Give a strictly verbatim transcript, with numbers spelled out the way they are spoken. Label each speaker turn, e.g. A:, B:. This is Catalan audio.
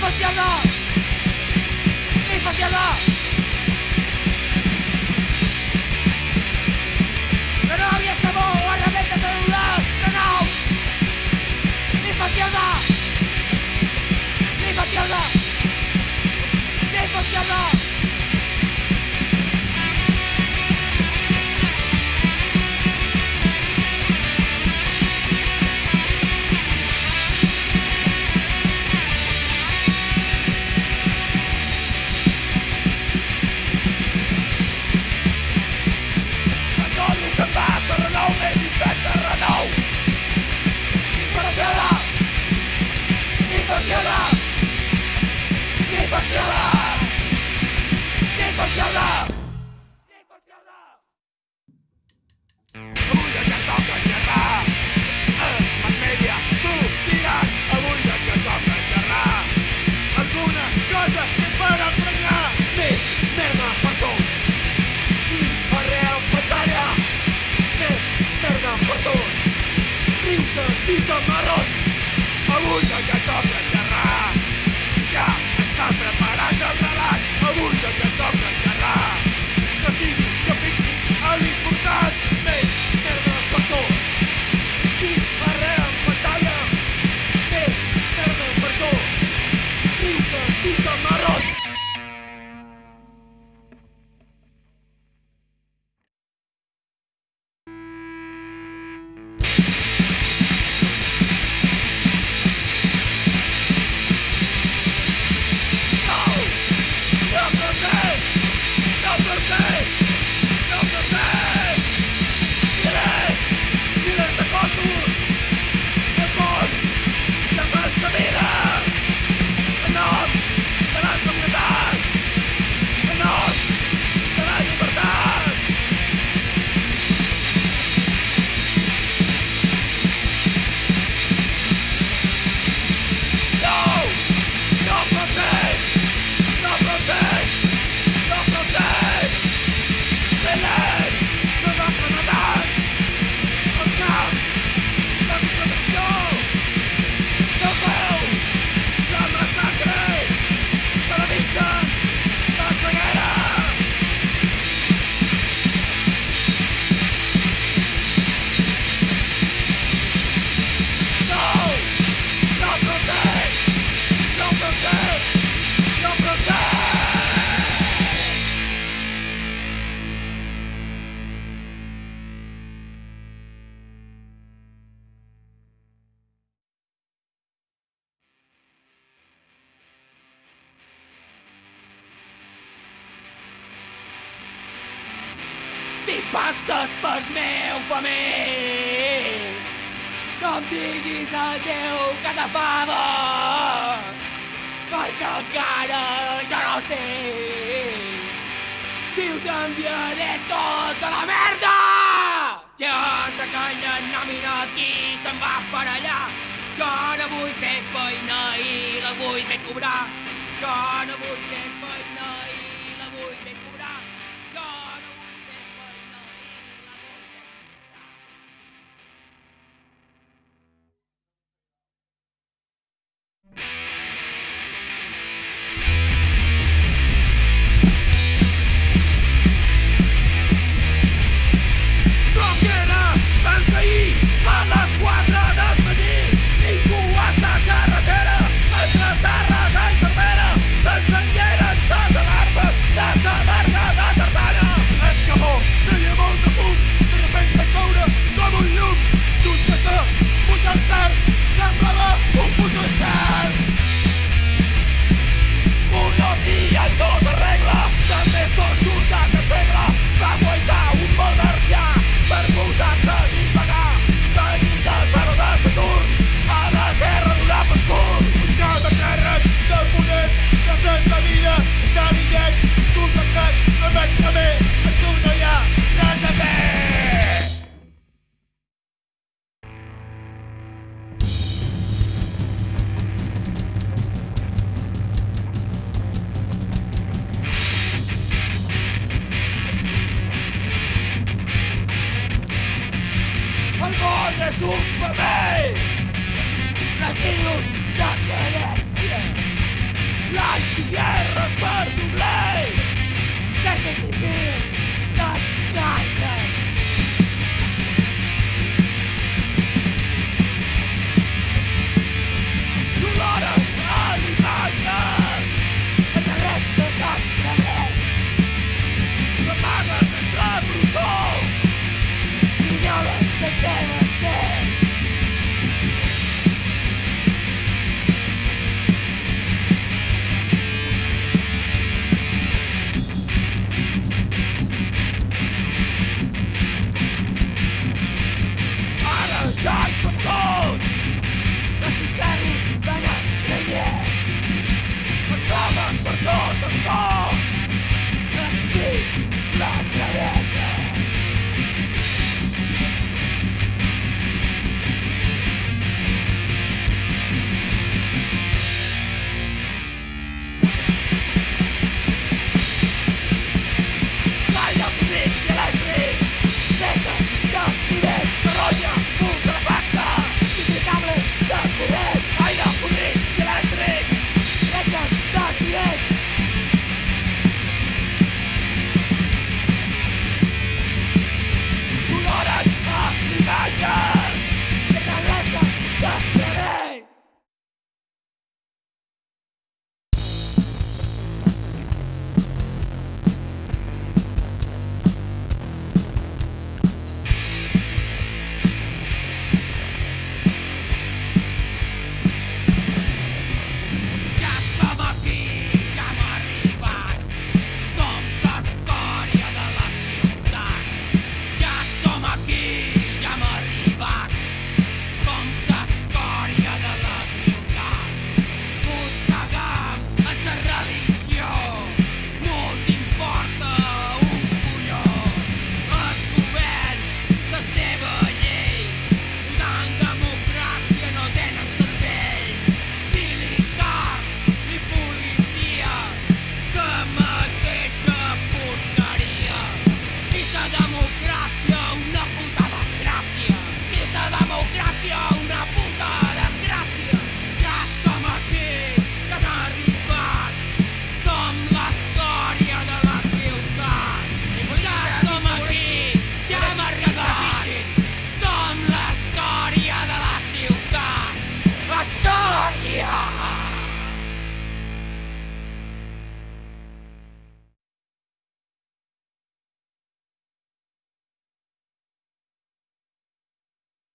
A: Infazierda! Infazierda! De nou hi estem, guardamenta celular! De nou! Infazierda! Infazierda! Infazierda! Si passes pel meu família, no em diguis adéu que te fa por, perquè encara jo no sé si us enviaré tot a la merda! Ja aquella nòmina aquí se'n va per allà. Jo no vull fer feina i la vull ben cobrar. Jo no vull fer feina i la vull ben cobrar. Jo no vull fer feina i la vull ben cobrar. Roquera, van cair a les quatre del matí. Ningú està a carretera, entre Tàrrega i Cervera. S'encengeren les alarmes de Camarga de Tardana. Escamó, deia molt de fum, de repente coure com un llum. D'un que pujant tard, semblava un puto estat. Un dia en tota regla, també tot juntat de segle, va guaitar un baldarcià per posar-se a divagar. Venim de zero de Saturn, a la terra d'una pescur. Buscava terres del ponent, cases de vida, de l'illet, contractat amb el camí, en tu no hi ha res a fer. El món és un paper, residus de cadència. l'anti-guerra per dobler. Guerra civil.